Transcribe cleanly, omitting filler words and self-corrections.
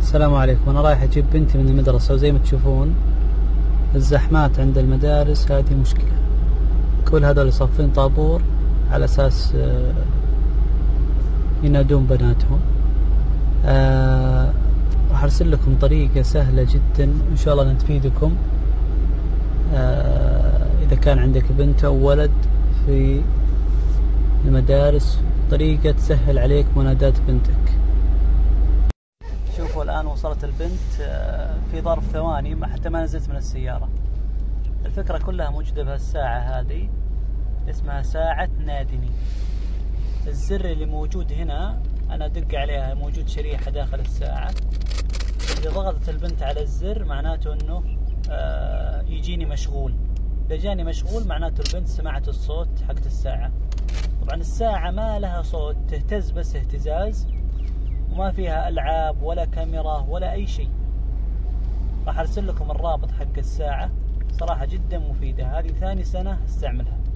السلام عليكم. أنا رايح أجيب بنتي من المدرسة، وزي ما تشوفون الزحمات عند المدارس هذه مشكلة. كل هذول يصفين طابور على أساس ينادون بناتهم. راح أرسل لكم طريقة سهلة جدا إن شاء الله تفيدكم إذا كان عندك بنت أو ولد في المدارس، طريقة تسهل عليك مناداة بنتك. شوفوا الآن وصلت البنت في ظرف ثواني، حتى ما نزلت من السيارة. الفكرة كلها موجودة بهالساعة هذه، اسمها ساعة نادني. الزر اللي موجود هنا أنا أدق عليها، موجود شريحة داخل الساعة. إذا ضغطت البنت على الزر معناته أنه يجيني مشغول. إذا جاني مشغول معناته البنت سمعت الصوت حقت الساعة. طبعا الساعة ما لها صوت، تهتز بس اهتزاز، وما فيها ألعاب ولا كاميرا ولا أي شيء. راح أرسل لكم الرابط حق الساعة، صراحة جدا مفيدة. هذه ثاني سنة استعملها.